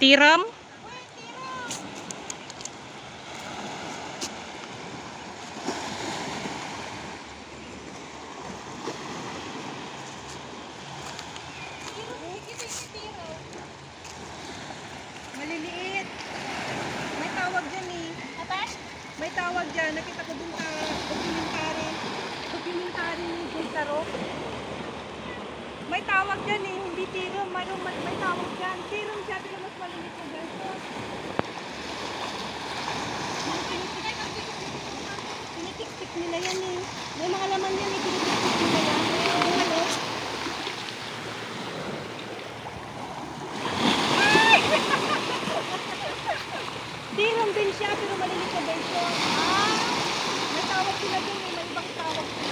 Tiram? Maliliit. May tawag dyan eh. May tawag dyan. Nakita ko dun sa dokumentary. Dokumentary ni Gultaro. May tawag dyan eh. Hindi tiram. May tawag dyan. Tiram siya. Pero mas maliliit na ganito. Tinitik-tik nila yan eh. May mga laman yan eh. Tinitik-tik nila yan. Yung ano. Tiram din siya pero maliliit na version. May tawag sila dun eh. May ibang tawag.